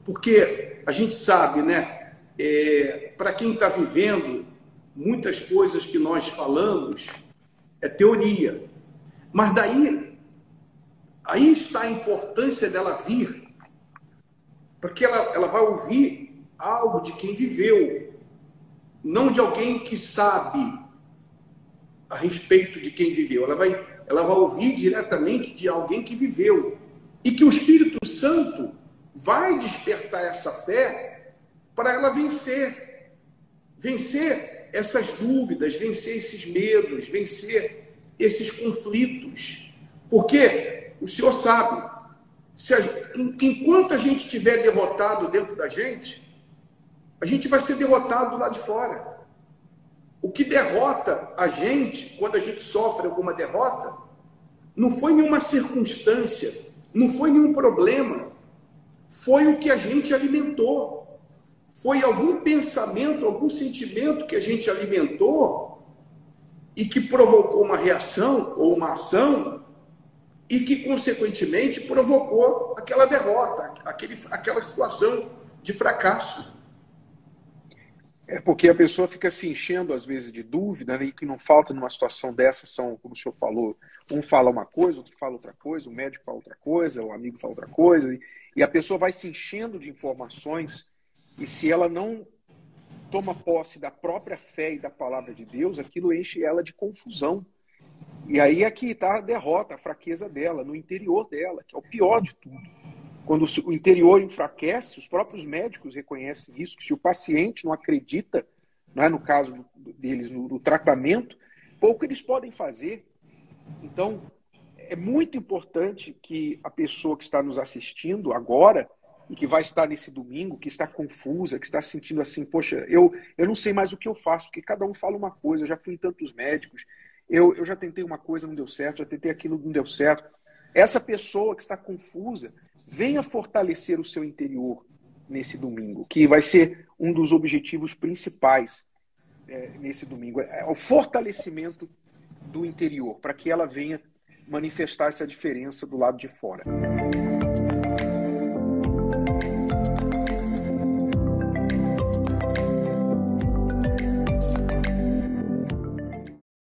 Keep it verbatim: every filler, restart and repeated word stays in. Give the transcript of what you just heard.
Porque a gente sabe, né? É, para quem está vivendo, muitas coisas que nós falamos é teoria. Mas daí, aí está a importância dela vir, porque ela, ela vai ouvir algo de quem viveu, não de alguém que sabe a respeito de quem viveu. Ela vai, ela vai ouvir diretamente de alguém que viveu. E que o Espírito Santo vai despertar essa fé para ela vencer. Vencer essas dúvidas, vencer esses medos, vencer esses conflitos. Porque o Senhor sabe, se a, enquanto a gente estiver derrotado dentro da gente, a gente vai ser derrotado lá de fora. O que derrota a gente, quando a gente sofre alguma derrota, não foi nenhuma circunstância, não foi nenhum problema, foi o que a gente alimentou. Foi algum pensamento, algum sentimento que a gente alimentou e que provocou uma reação ou uma ação e que, consequentemente, provocou aquela derrota, aquele, aquela situação de fracasso. É porque a pessoa fica se enchendo, às vezes, de dúvida, né? E que não falta numa situação dessa são, como o senhor falou, um fala uma coisa, outro fala outra coisa, o médico fala outra coisa, o amigo fala outra coisa, e, e a pessoa vai se enchendo de informações, e se ela não toma posse da própria fé e da palavra de Deus, aquilo enche ela de confusão. E aí é que está a derrota, a fraqueza dela, no interior dela, que é o pior de tudo. Quando o interior enfraquece, os próprios médicos reconhecem isso, que se o paciente não acredita, né, no caso deles, no, no tratamento, pouco eles podem fazer. Então, é muito importante que a pessoa que está nos assistindo agora, e que vai estar nesse domingo, que está confusa, que está sentindo assim, poxa, eu, eu não sei mais o que eu faço, porque cada um fala uma coisa, eu já fui em tantos médicos, eu, eu já tentei uma coisa, não deu certo, já tentei aquilo, não deu certo. Essa pessoa que está confusa, venha fortalecer o seu interior nesse domingo, que vai ser um dos objetivos principais é, nesse domingo. É o fortalecimento do interior, para que ela venha manifestar essa diferença do lado de fora.